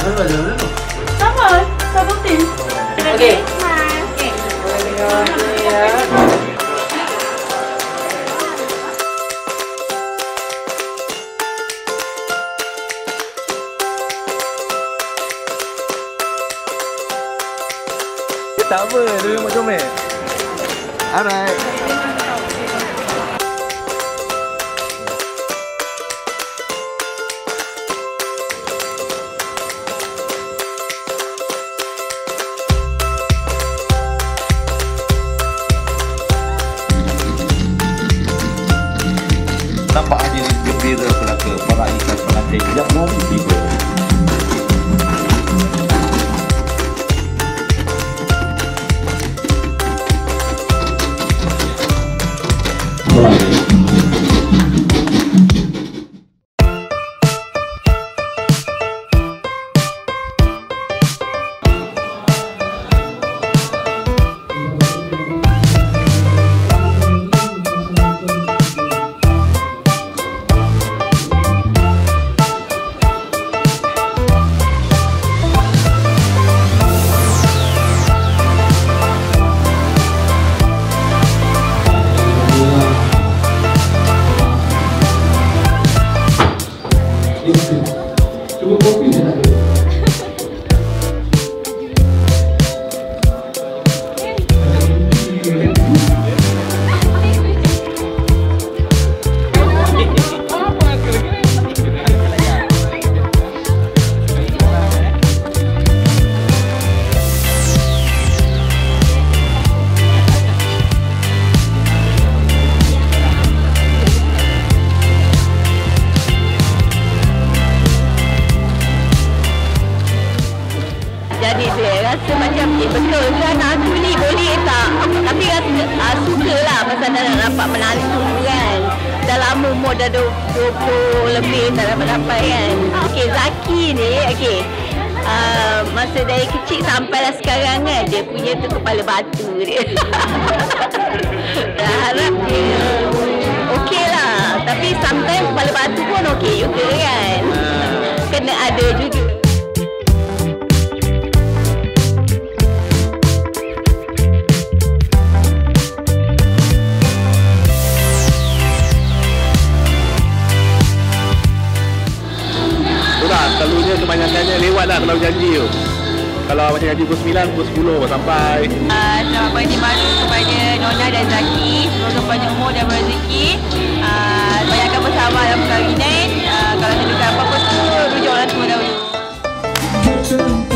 Sama, sama tim. Okey. Okey. Tak apa, dia memang comel. Alright. Nampak hadir gembira belaka para ikan pengantin yang baru tiba. Cuma kopi je tak ada. Jadi dia rasa macam betul kan aku ni boleh tak? Tapi rasa suka lah pasal dah dapat menari kan. Dah lama umur dah 20 lebih tak dapat kan. Okey, Zaki ni okey. Masa dari kecil sampai lah sekarang kan dia punya tu kepala batu dia. Dah harap dia okey lah. Tapi sometimes kepala batu pun okey juga kan. Kena ada juga. Selalunya kebanyakannya lewat lah kalau janji tu. Kalau macam janji pukul 9, pukul 10 baru sampai. Selamat pagi baru kepada Nona dan Zaki. Semoga panjang umur dan rezeki. Banyakkan bersabar dalam perkahwinan. Kalau ada apa-apa tu, rujuk orang tua dahulu.